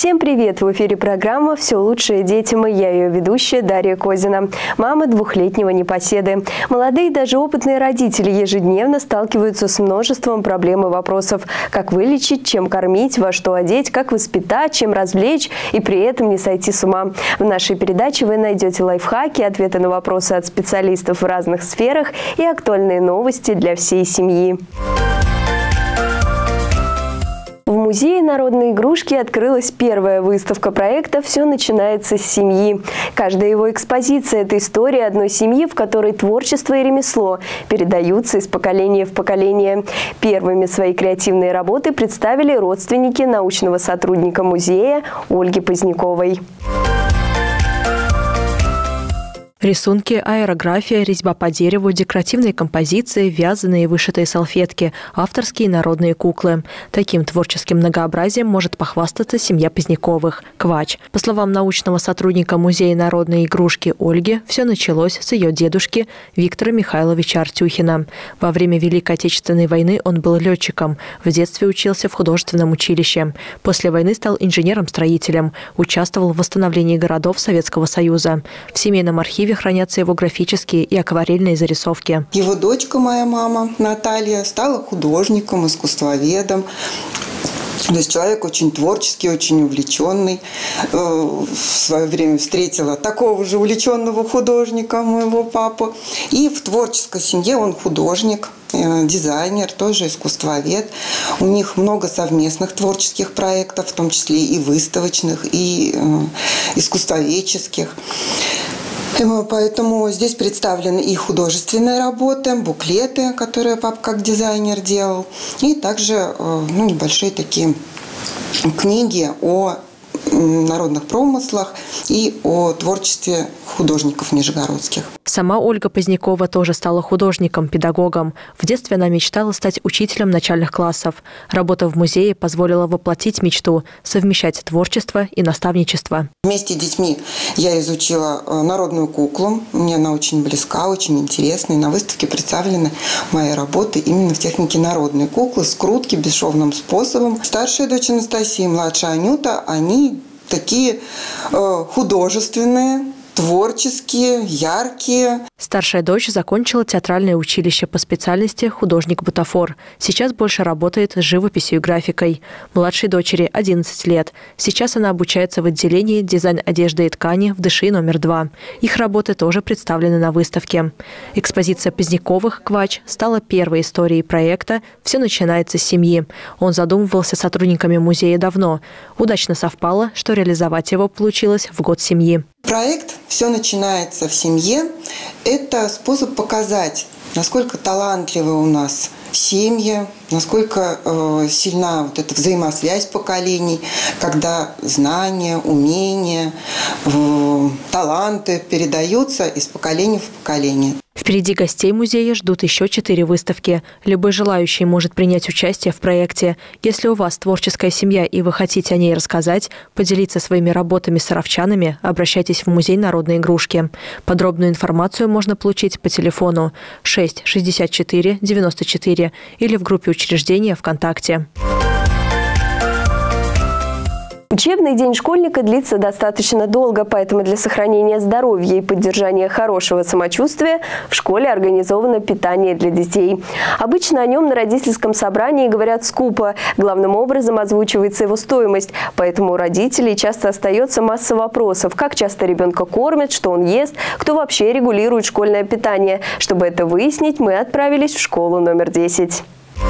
Всем привет! В эфире программа «Все лучшее детям» и я ее ведущая Дарья Козина, мама двухлетнего непоседы. Молодые и даже опытные родители ежедневно сталкиваются с множеством проблем и вопросов. Как вылечить, чем кормить, во что одеть, как воспитать, чем развлечь и при этом не сойти с ума. В нашей передаче вы найдете лайфхаки, ответы на вопросы от специалистов в разных сферах и актуальные новости для всей семьи. В Музее народной игрушки открылась первая выставка проекта «Все начинается с семьи». Каждая его экспозиция – это история одной семьи, в которой творчество и ремесло передаются из поколения в поколение. Первыми свои креативные работы представили родственники научного сотрудника музея Ольги Поздняковой. Рисунки, аэрография, резьба по дереву, декоративные композиции, вязаные и вышитые салфетки, авторские народные куклы. Таким творческим многообразием может похвастаться семья Поздняковых – Квач. По словам научного сотрудника Музея народной игрушки Ольги, все началось с ее дедушки Виктора Михайловича Артюхина. Во время Великой Отечественной войны он был летчиком. В детстве учился в художественном училище. После войны стал инженером-строителем. Участвовал в восстановлении городов Советского Союза. В семейном архиве хранятся его графические и акварельные зарисовки. Его дочка, моя мама Наталья, стала художником, искусствоведом. То есть человек очень творческий, очень увлеченный. В свое время встретила такого же увлеченного художника, моего папу. И в творческой семье он художник, дизайнер, тоже искусствовед. У них много совместных творческих проектов, в том числе и выставочных, и искусствоведческих. Поэтому здесь представлены и художественные работы, буклеты, которые папа как дизайнер делал, и также небольшие такие книги о народных промыслах и о творчестве художников нижегородских. Сама Ольга Позднякова тоже стала художником, педагогом. В детстве она мечтала стать учителем начальных классов. Работа в музее позволила воплотить мечту – совмещать творчество и наставничество. Вместе с детьми я изучила народную куклу. Мне она очень близка, очень интересна. И на выставке представлены мои работы именно в технике народной куклы, скрутки бесшовным способом. Старшая дочь Анастасия, младшая Анюта, они такие художественные, творческие, яркие. Старшая дочь закончила театральное училище по специальности художник-бутафор. Сейчас больше работает с живописью и графикой. Младшей дочери 11 лет. Сейчас она обучается в отделении дизайн одежды и ткани в ДШИ номер 2. Их работы тоже представлены на выставке. Экспозиция Поздняковых «Квач» стала первой историей проекта «Все начинается с семьи». Он задумывался сотрудниками музея давно. Удачно совпало, что реализовать его получилось в год семьи. Проект «Все начинается в семье» – это способ показать, насколько талантливы у нас семьи, насколько сильна вот эта взаимосвязь поколений, когда знания, умения, таланты передаются из поколения в поколение. Впереди гостей музея ждут еще 4 выставки. Любой желающий может принять участие в проекте. Если у вас творческая семья и вы хотите о ней рассказать, поделиться своими работами с саровчанами, обращайтесь в Музей народной игрушки. Подробную информацию можно получить по телефону 6 64 94 или в группе учреждения ВКонтакте. Учебный день школьника длится достаточно долго, поэтому для сохранения здоровья и поддержания хорошего самочувствия в школе организовано питание для детей. Обычно о нем на родительском собрании говорят скупо. Главным образом озвучивается его стоимость. Поэтому у родителей часто остается масса вопросов. Как часто ребенка кормят, что он ест, кто вообще регулирует школьное питание. Чтобы это выяснить, мы отправились в школу номер 10.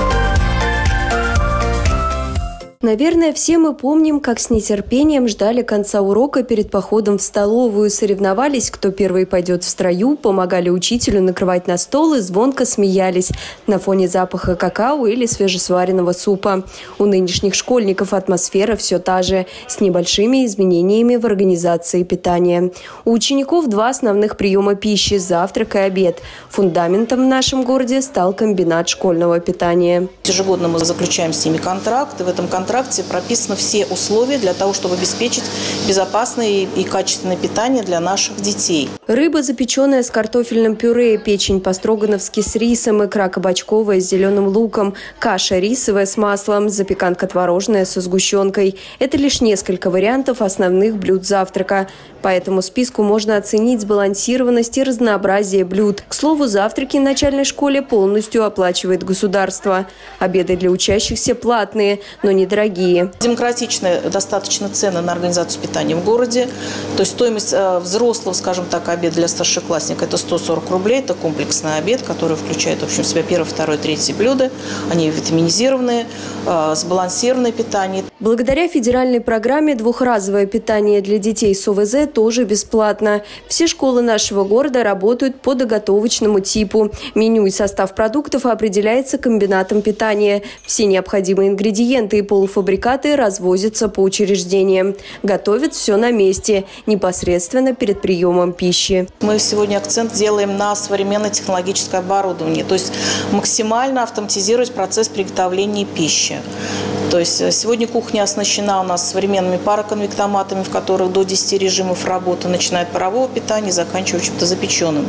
Наверное, все мы помним, как с нетерпением ждали конца урока перед походом в столовую, соревновались, кто первый пойдет в строю, помогали учителю накрывать на стол и звонко смеялись на фоне запаха какао или свежесваренного супа. У нынешних школьников атмосфера все та же, с небольшими изменениями в организации питания. У учеников 2 основных приема пищи – завтрак и обед. Фундаментом в нашем городе стал комбинат школьного питания. Ежегодно мы заключаем с ними контракт, и в этом контракте контракте прописаны все условия для того, чтобы обеспечить безопасное и качественное питание для наших детей. Рыба, запеченная с картофельным пюре, печень по-строгановски с рисом, икра кабачковая с зеленым луком, каша рисовая с маслом, запеканка творожная со сгущенкой. Это лишь несколько вариантов основных блюд завтрака. По этому списку можно оценить сбалансированность и разнообразие блюд. К слову, завтраки в начальной школе полностью оплачивает государство. Обеды для учащихся платные, но недорогие. Демократичные достаточно цены на организацию питания в городе. То есть стоимость взрослого, скажем так, обеда для старшеклассника – это 140 рублей. Это комплексный обед, который включает в общем, в себя первое, второе, третье блюда. Они витаминизированные, сбалансированное питание. Благодаря федеральной программе двухразовое питание для детей с ОВЗ тоже бесплатно. Все школы нашего города работают по доготовочному типу. Меню и состав продуктов определяется комбинатом питания. Все необходимые ингредиенты и полуфабрикаты развозятся по учреждениям. Готовят все на месте, непосредственно перед приемом пищи. Мы сегодня акцент делаем на современное технологическое оборудование, то есть максимально автоматизировать процесс приготовления пищи. То есть сегодня кухня оснащена у нас современными пароконвектоматами, в которых до 10 режимов работы, начиная от парового питания и заканчивая чем-то запеченным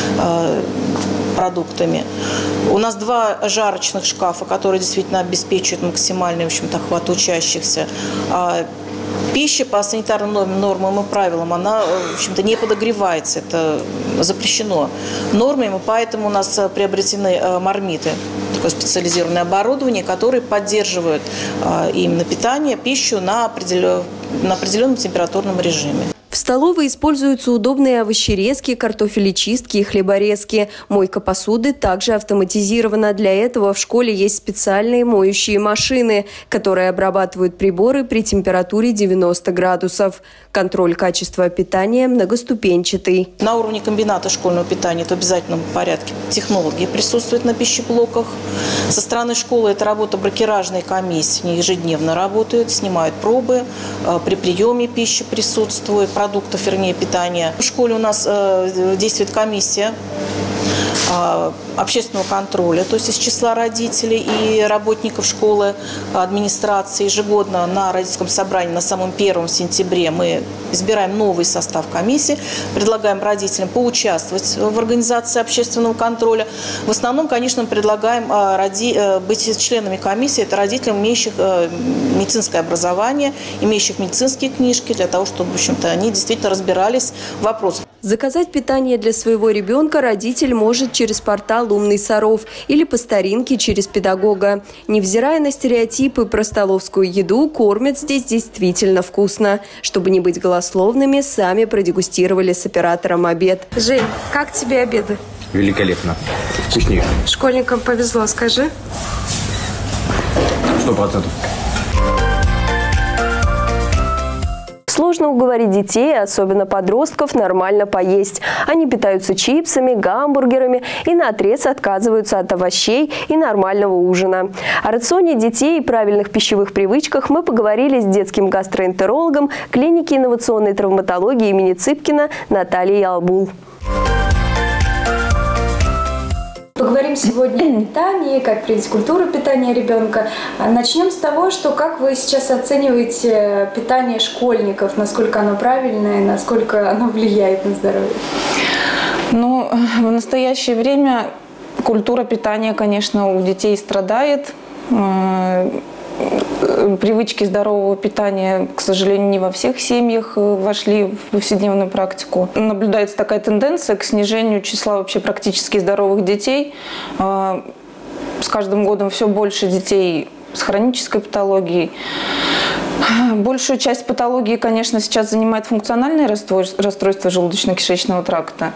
продуктами. У нас 2 жарочных шкафа, которые действительно обеспечивают максимальный, в общем-то, охват учащихся. Пища по санитарным нормам и правилам, она, в общем-то, не подогревается, это запрещено нормами, поэтому у нас приобретены мармиты, такое специализированное оборудование, которое поддерживает именно питание, пищу на определенном температурном режиме. В столовой используются удобные овощерезки, картофелечистки и хлеборезки. Мойка посуды также автоматизирована. Для этого в школе есть специальные моющие машины, которые обрабатывают приборы при температуре 90 градусов. Контроль качества питания многоступенчатый. На уровне комбината школьного питания в обязательном порядке технологи присутствуют на пищеблоках. Со стороны школы это работа бракеражной комиссии. Они ежедневно работают, снимают пробы, при приеме пищи присутствует, продуктов, вернее, питания. В школе у нас действует комиссия общественного контроля, то есть из числа родителей и работников школы, администрации. Ежегодно на родительском собрании на самом 1 сентябре мы избираем новый состав комиссии, предлагаем родителям поучаствовать в организации общественного контроля. В основном, конечно, мы предлагаем быть членами комиссии, это родителям, имеющих медицинское образование, имеющих медицинские книжки, для того, чтобы, в общем-то, они действительно разбирались в вопросах. Заказать питание для своего ребенка родитель может через портал «Умный Саров» или по старинке через педагога. Невзирая на стереотипы про столовскую еду, кормят здесь действительно вкусно. Чтобы не быть голословными, сами продегустировали с оператором обед. Жень, как тебе обеды? Великолепно. Вкуснее. Школьникам повезло, скажи. 100%. Сложно уговорить детей, особенно подростков, нормально поесть. Они питаются чипсами, гамбургерами и наотрез отказываются от овощей и нормального ужина. О рационе детей и правильных пищевых привычках мы поговорили с детским гастроэнтерологом клиники инновационной травматологии имени Цыпкина Натальей Албул. Поговорим сегодня о питании, как привить культуру питания ребенка. Начнем с того, что как вы сейчас оцениваете питание школьников, насколько оно правильное, насколько оно влияет на здоровье? Ну, в настоящее время культура питания, конечно, у детей страдает. Привычки здорового питания, к сожалению, не во всех семьях вошли в повседневную практику. Наблюдается такая тенденция к снижению числа вообще практически здоровых детей. С каждым годом все больше детей с хронической патологией. Большую часть патологии, конечно, сейчас занимает функциональное расстройство желудочно-кишечного тракта.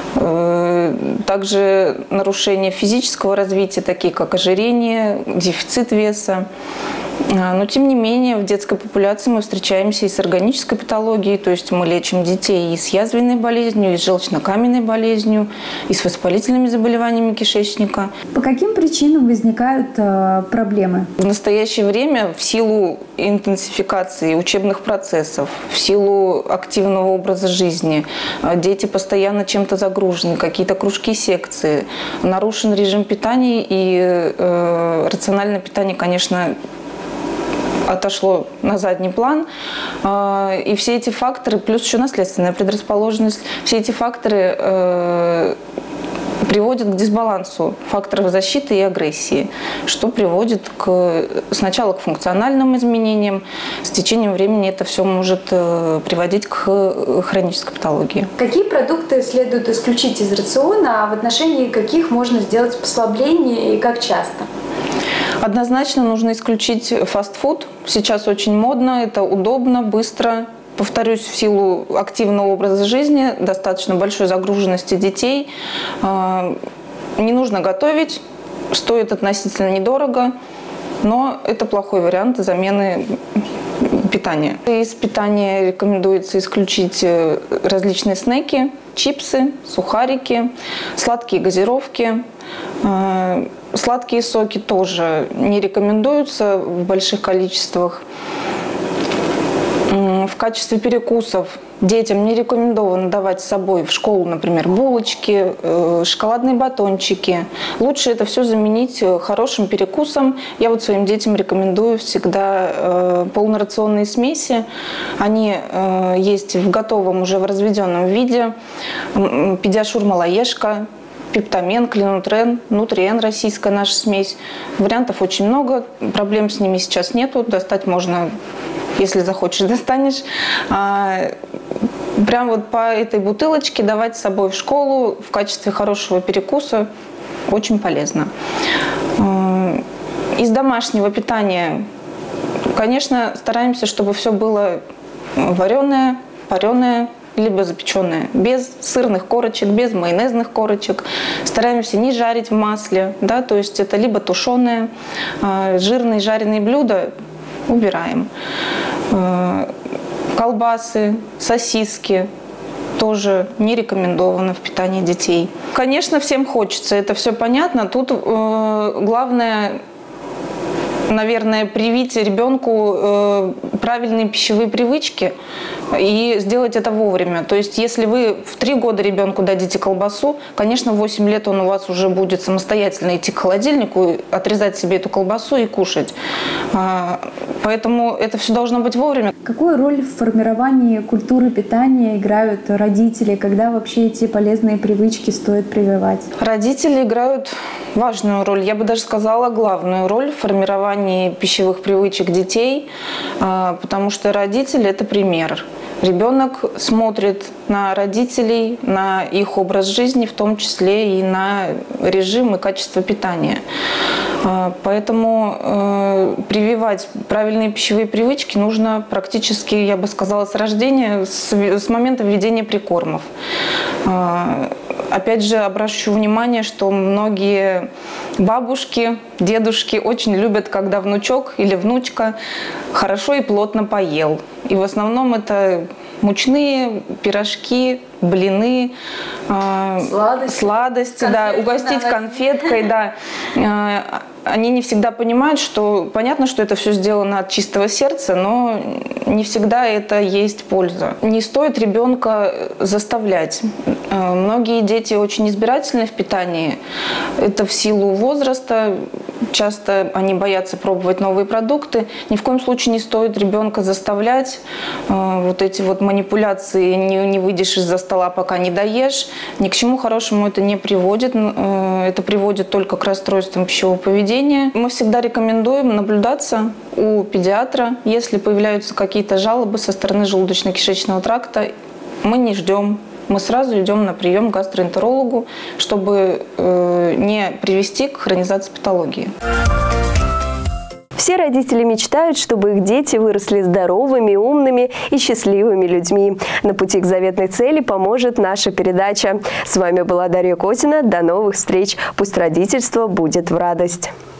Также нарушения физического развития, такие как ожирение, дефицит веса. Но, тем не менее, в детской популяции мы встречаемся и с органической патологией, то есть мы лечим детей и с язвенной болезнью, и с желчно-каменной болезнью, и с воспалительными заболеваниями кишечника. По каким причинам возникают проблемы? В настоящее время в силу интенсификации учебных процессов, в силу активного образа жизни, дети постоянно чем-то загружены, какие-то кружки, секции, нарушен режим питания, и рациональное питание, конечно, отошло на задний план. И все эти факторы, плюс еще наследственная предрасположенность, все эти факторы приводит к дисбалансу факторов защиты и агрессии, что приводит сначала к функциональным изменениям, с течением времени это все может приводить к хронической патологии. Какие продукты следует исключить из рациона, а в отношении каких можно сделать послабление и как часто? Однозначно нужно исключить фастфуд. Сейчас очень модно, это удобно, быстро. Повторюсь, в силу активного образа жизни, достаточно большой загруженности детей, не нужно готовить, стоит относительно недорого, но это плохой вариант замены питания. Из питания рекомендуется исключить различные снеки, чипсы, сухарики, сладкие газировки. Сладкие соки тоже не рекомендуются в больших количествах. В качестве перекусов детям не рекомендовано давать с собой в школу, например, булочки, шоколадные батончики. Лучше это все заменить хорошим перекусом. Я вот своим детям рекомендую всегда полнорационные смеси. Они есть в готовом, уже в разведенном виде. Педиашур малоежка, пептамен, клинутрен, нутриен, российская наша смесь. Вариантов очень много, проблем с ними сейчас нету. Достать можно, если захочешь, достанешь. Прям вот по этой бутылочке давать с собой в школу в качестве хорошего перекуса очень полезно. Из домашнего питания, конечно, стараемся, чтобы все было вареное, пареное, либо запеченное, без сырных корочек, без майонезных корочек. Стараемся не жарить в масле, да, то есть это либо тушеные, жирные жареные блюда убираем. Колбасы, сосиски тоже не рекомендовано в питании детей. Конечно, всем хочется, это все понятно. Тут главное, наверное, привить ребенку правильные пищевые привычки и сделать это вовремя. То есть, если вы в 3 года ребенку дадите колбасу, конечно, в 8 лет он у вас уже будет самостоятельно идти к холодильнику, отрезать себе эту колбасу и кушать. Поэтому это все должно быть вовремя. Какую роль в формировании культуры питания играют родители, когда вообще эти полезные привычки стоит прививать? Родители играют важную роль, я бы даже сказала, главную роль в формировании пищевых привычек детей, потому что родители – это пример. Ребенок смотрит на родителей, на их образ жизни, в том числе и на режим и качество питания. Поэтому прививать правильные пищевые привычки нужно практически, я бы сказала, с рождения, с момента введения прикормов. Опять же, обращу внимание, что многие бабушки, дедушки очень любят, когда внучок или внучка хорошо и плотно поел. И в основном это мучные пирожки, блины, сладости, да, угостить конфеткой, да. Они не всегда понимают, что понятно, что это все сделано от чистого сердца, но не всегда это есть польза. Не стоит ребенка заставлять. Многие дети очень избирательны в питании. Это в силу возраста. Часто они боятся пробовать новые продукты. Ни в коем случае не стоит ребенка заставлять. Вот эти вот манипуляции, не выйдешь из-за стола, пока не доешь. Ни к чему хорошему это не приводит. Это приводит только к расстройствам пищевого поведения. Мы всегда рекомендуем наблюдаться у педиатра. Если появляются какие-то жалобы со стороны желудочно-кишечного тракта, мы не ждем. Мы сразу идем на прием к гастроэнтерологу, чтобы не привести к хронизации патологии. Все родители мечтают, чтобы их дети выросли здоровыми, умными и счастливыми людьми. На пути к заветной цели поможет наша передача. С вами была Дарья Козина. До новых встреч. Пусть родительство будет в радость.